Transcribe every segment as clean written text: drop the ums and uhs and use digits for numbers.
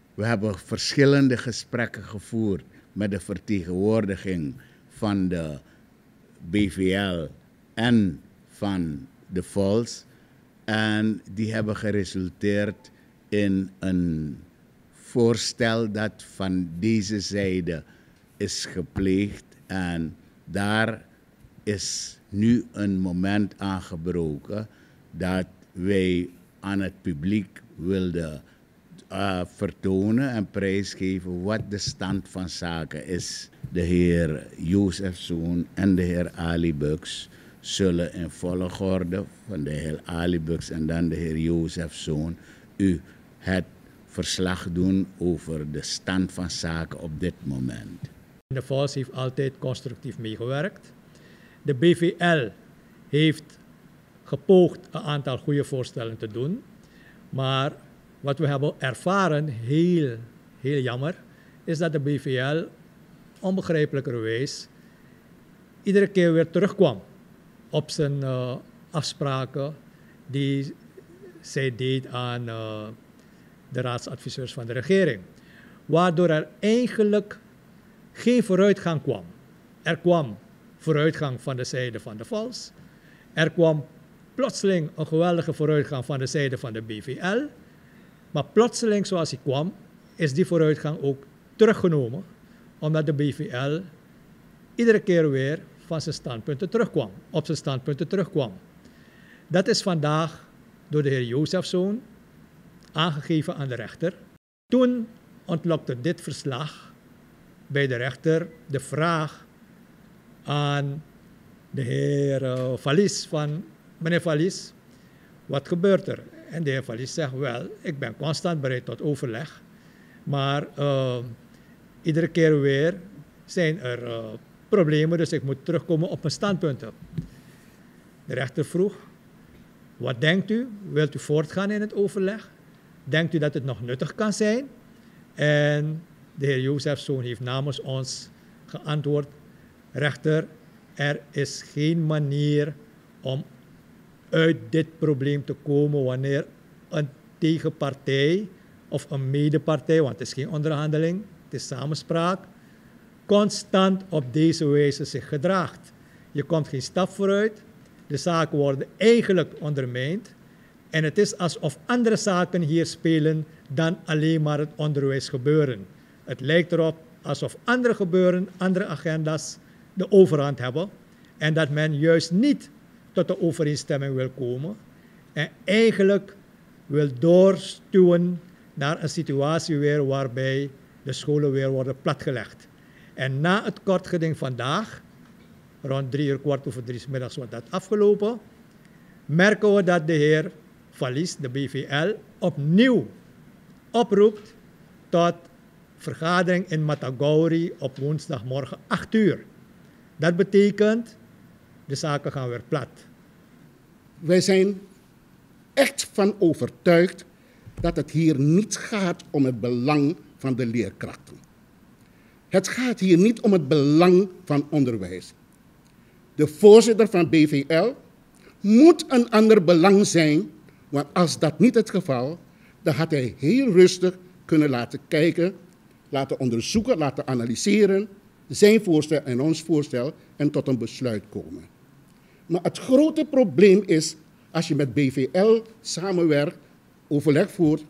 We hebben verschillende gesprekken gevoerd met de vertegenwoordiging van de BVL en van de FOLS. En die hebben geresulteerd in een voorstel dat van deze zijde is gepleegd. En daar is nu een moment aangebroken dat wij aan het publiek wilden vertonen en prijsgeven wat de stand van zaken is. De heer Jozefzoon en de heer Ali Bux zullen in volgorde van de heer Ali Bux en dan de heer Jozefzoon u het verslag doen over de stand van zaken op dit moment. De FOLS heeft altijd constructief meegewerkt. De BVL heeft gepoogd een aantal goede voorstellen te doen. Maar wat we hebben ervaren, heel jammer, is dat de BVL onbegrijpelijkerwijs iedere keer weer terugkwam op zijn afspraken die zij deed aan de raadsadviseurs van de regering. Waardoor er eigenlijk geen vooruitgang kwam. Er kwam vooruitgang van de zijde van de FOLS. Er kwam plotseling een geweldige vooruitgang van de zijde van de BVL. Maar plotseling, zoals hij kwam, is die vooruitgang ook teruggenomen. Omdat de BVL iedere keer weer van zijn standpunten terugkwam. Op zijn standpunten terugkwam. Dat is vandaag door de heer Jozefzoon aangegeven aan de rechter. Toen ontlokte dit verslag bij de rechter de vraag aan de heer Valies van meneer Valies, wat gebeurt er? En de heer Valies zegt, wel, ik ben constant bereid tot overleg, maar iedere keer weer zijn er problemen, dus ik moet terugkomen op mijn standpunten. De rechter vroeg, wat denkt u? Wilt u voortgaan in het overleg? Denkt u dat het nog nuttig kan zijn? En de heer Jozefzoon heeft namens ons geantwoord, rechter, er is geen manier om uit dit probleem te komen wanneer een tegenpartij of een medepartij, want het is geen onderhandeling, het is samenspraak, constant op deze wijze zich gedraagt. Je komt geen stap vooruit, de zaken worden eigenlijk ondermijnd en het is alsof andere zaken hier spelen dan alleen maar het onderwijs gebeuren. Het lijkt erop alsof andere gebeuren, andere agenda's de overhand hebben en dat men juist niet tot de overeenstemming wil komen en eigenlijk wil doorstuwen naar een situatie weer waarbij de scholen weer worden platgelegd. En na het kortgeding vandaag, rond 3 uur, kwart over 3 's middags wordt dat afgelopen, merken we dat de heer Valies, de BVL, opnieuw oproept tot vergadering in Matagouri op woensdagmorgen 8 uur. Dat betekent, de zaken gaan weer plat. Wij zijn echt van overtuigd dat het hier niet gaat om het belang van de leerkrachten. Het gaat hier niet om het belang van onderwijs. De voorzitter van BVL moet een ander belang zijn, want als dat niet het geval, dan had hij heel rustig kunnen laten kijken, laten onderzoeken, laten analyseren, zijn voorstel en ons voorstel en tot een besluit komen. Maar het grote probleem is, als je met BVL samenwerkt, overleg voert,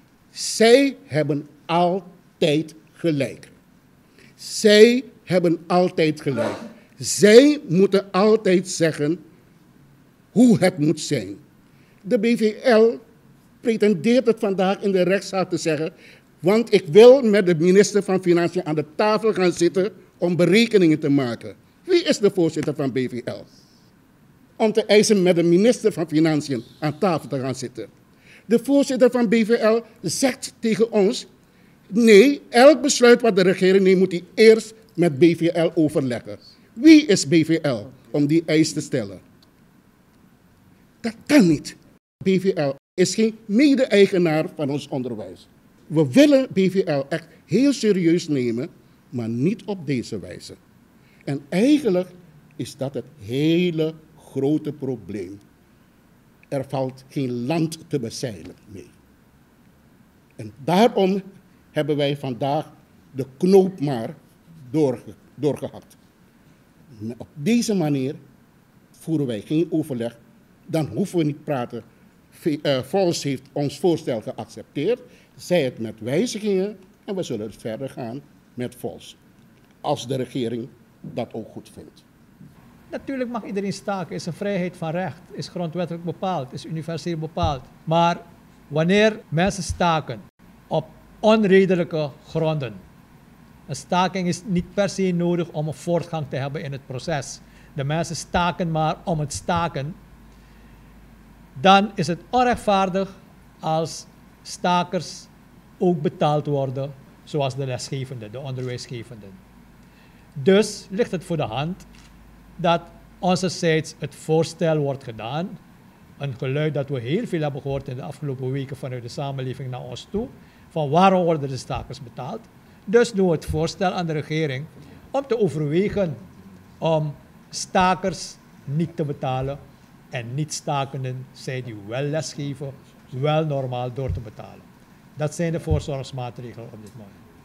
zij hebben altijd gelijk. Zij hebben altijd gelijk. Zij moeten altijd zeggen hoe het moet zijn. De BVL pretendeert het vandaag in de rechtszaal te zeggen, want ik wil met de minister van Financiën aan de tafel gaan zitten om berekeningen te maken. Wie is de voorzitter van BVL? Om te eisen met de minister van Financiën aan tafel te gaan zitten. De voorzitter van BVL zegt tegen ons, nee, elk besluit wat de regering neemt moet hij eerst met BVL overleggen. Wie is BVL om die eis te stellen? Dat kan niet. BVL is geen mede-eigenaar van ons onderwijs. We willen BVL echt heel serieus nemen, maar niet op deze wijze. En eigenlijk is dat het hele grote probleem. Er valt geen land te bezeilen mee. En daarom hebben wij vandaag de knoop maar doorgehakt. Op deze manier voeren wij geen overleg, dan hoeven we niet praten. Vols heeft ons voorstel geaccepteerd, zij het met wijzigingen en we zullen verder gaan met Vols. Als de regering dat ook goed vindt. Natuurlijk mag iedereen staken, is een vrijheid van recht, is grondwettelijk bepaald, is universeel bepaald. Maar wanneer mensen staken op onredelijke gronden, een staking is niet per se nodig om een voortgang te hebben in het proces. De mensen staken maar om het staken. Dan is het onrechtvaardig als stakers ook betaald worden, zoals de lesgevenden, de onderwijsgevenden. Dus ligt het voor de hand dat onzerzijds het voorstel wordt gedaan, een geluid dat we heel veel hebben gehoord in de afgelopen weken vanuit de samenleving naar ons toe, van waarom worden de stakers betaald. Dus doen we het voorstel aan de regering om te overwegen om stakers niet te betalen en niet-stakenden, zij die wel lesgeven, wel normaal door te betalen. Dat zijn de voorzorgsmaatregelen op dit moment.